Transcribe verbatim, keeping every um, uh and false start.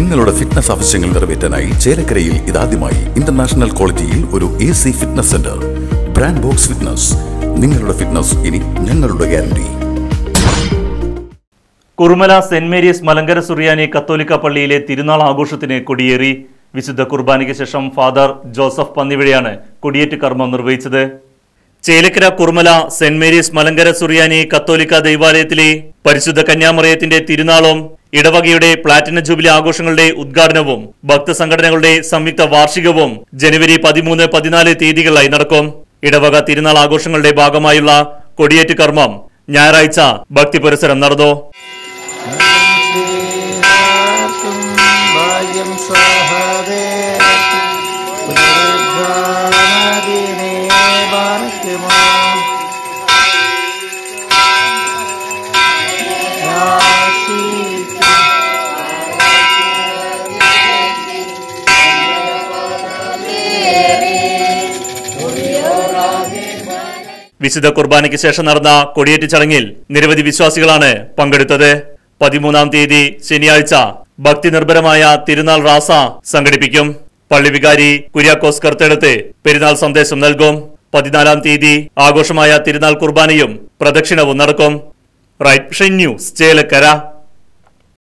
നിങ്ങളുടെ ഫിറ്റ്നസ് ആവശ്യങ്ങൾ നിറവേറ്റാനായി ചേലക്കരയിൽ ഇതാദ്യമായി ഇന്റർനാഷണൽ ക്വാളിറ്റിയിൽ ഒരു A C fitness centre. Brand box fitness. നിങ്ങളുടെ ഫിറ്റ്നസ് ഇനി ഞങ്ങളുടെ guarantee. Kurumala Saint Mary's Malankara സുറിയാനി കത്തോലിക്ക പള്ളിയിലെ തിരുനാൾ ആഘോഷത്തിന് കൊടിയേറി. വിശുദ്ധ കുർബാനയ്ക്ക് ശേഷം ഫാദർ ജോസഫ് പന്നിവിഴയാണ് കൊടിയേറ്റ് കർമ്മം നിർവഹിച്ചത്. ചേലക്കര കുറുമല സെന്റ് മേരീസ് മലങ്കര സുറിയാനി കത്തോലിക്ക ദൈവാലയത്തിലെ പരിശുദ്ധ കന്യാമറിയത്തിന്റെ തിരുനാളും ഇടവകയുടെ പ്ലാറ്റിനം ജൂബിലി ആഘോഷങ്ങളുടെ ഉദ്ഘാടനവും ഭക്തസംഘടനകളുടെ സംയുക്ത വാർഷികവും ജനുവരി പതിമൂന്ന് പതിനാല് തീയതികളിലായി നടക്കും. ഇടവക തിരുനാൾ ആഘോഷങ്ങളുടെ ഭാഗമായുള്ള കൊടിയേറ്റ് കർമ്മം ഞായറാഴ്ച ഭക്തി പുരസരം നടന്നു. വിശുദ്ധ കുർബാനയ്ക്ക് ശേഷം നടന്ന കൊടിയേറ്റ് ചടങ്ങിൽ നിരവധി വിശ്വാസികളാണ് പങ്കെടുത്തത്. പതിമൂന്നാം തീയതി ശനിയാഴ്ച ഭക്തി നിർഭരമായ തിരുനാൾ റാസ സംഘടിപ്പിക്കും. പള്ളി വികാരി കുര്യാക്കോസ് കർത്തെടുത്ത് പെരുന്നാൾ സന്ദേശം നൽകും. പതിനാലാം തീയതി ആഘോഷമായ തിരുനാൾ കുർബാനയും പ്രദക്ഷിണവും നടക്കും. Right news Chelakkara.